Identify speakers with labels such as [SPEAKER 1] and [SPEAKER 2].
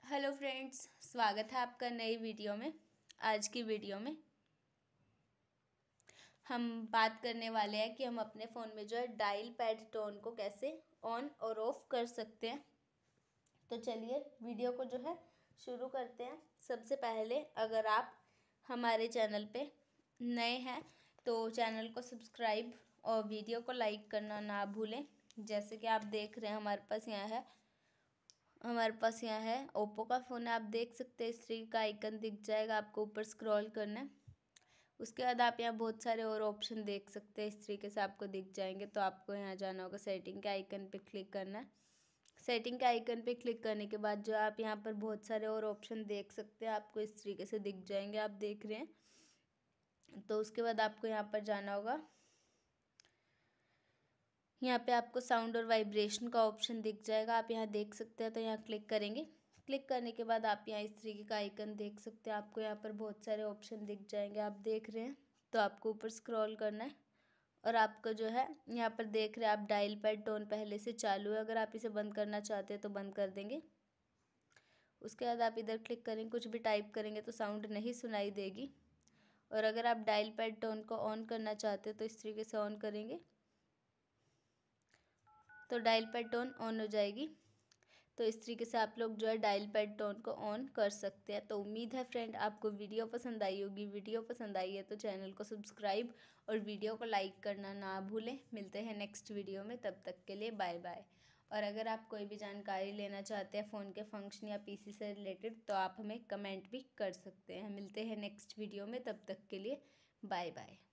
[SPEAKER 1] Hello friends, स्वागत है आपका नई वीडियो में। आज की वीडियो में हम बात करने वाले हैं कि हम अपने फ़ोन में जो है डायल पैड टोन को कैसे ऑन और ऑफ कर सकते हैं। तो चलिए वीडियो को जो है शुरू करते हैं। सबसे पहले अगर आप हमारे चैनल पे नए हैं तो चैनल को सब्सक्राइब और वीडियो को लाइक करना ना भूलें। जैसे कि आप देख रहे हैं हमारे पास यहाँ है ओप्पो का फ़ोन है। आप देख सकते हैं इस तरीके का आइकन दिख जाएगा, आपको ऊपर स्क्रॉल करना है। उसके बाद आप यहाँ बहुत सारे और ऑप्शन देख सकते हैं, इस तरीके से आपको दिख जाएंगे। तो आपको यहाँ जाना होगा, सेटिंग के आइकन पे क्लिक करना है। सेटिंग के आइकन पे क्लिक करने के बाद जो आप यहाँ पर बहुत सारे और ऑप्शन देख सकते हैं, आपको इस तरीके से दिख जाएंगे, आप देख रहे हैं। तो उसके बाद आपको यहाँ पर जाना होगा, यहाँ पे आपको साउंड और वाइब्रेशन का ऑप्शन दिख जाएगा, आप यहाँ देख सकते हैं। तो यहाँ क्लिक करेंगे। क्लिक करने के बाद आप यहाँ इस तरीके का आइकन देख सकते हैं, आपको यहाँ पर बहुत सारे ऑप्शन दिख जाएंगे, आप देख रहे हैं। तो आपको ऊपर स्क्रॉल करना है और आपको जो है यहाँ पर देख रहे हैं आप डायल पैड टोन पहले से चालू है। अगर आप इसे बंद करना चाहते हैं तो बंद कर देंगे। उसके बाद आप इधर क्लिक करेंगे, कुछ भी टाइप करेंगे तो साउंड नहीं सुनाई देगी। और अगर आप डायल पैड टोन को ऑन करना चाहते हैं तो इस तरीके से ऑन करेंगे तो डायल पैड टोन ऑन हो जाएगी। तो इस तरीके से आप लोग जो है डायल पैड टोन को ऑन कर सकते हैं। तो उम्मीद है फ्रेंड आपको वीडियो पसंद आई होगी। वीडियो पसंद आई है तो चैनल को सब्सक्राइब और वीडियो को लाइक करना ना भूलें। मिलते हैं नेक्स्ट वीडियो में, तब तक के लिए बाय बाय। और अगर आप कोई भी जानकारी लेना चाहते हैं फ़ोन के फंक्शन या पीसी से रिलेटेड तो आप हमें कमेंट भी कर सकते हैं। मिलते हैं नेक्स्ट वीडियो में, तब तक के लिए बाय बाय।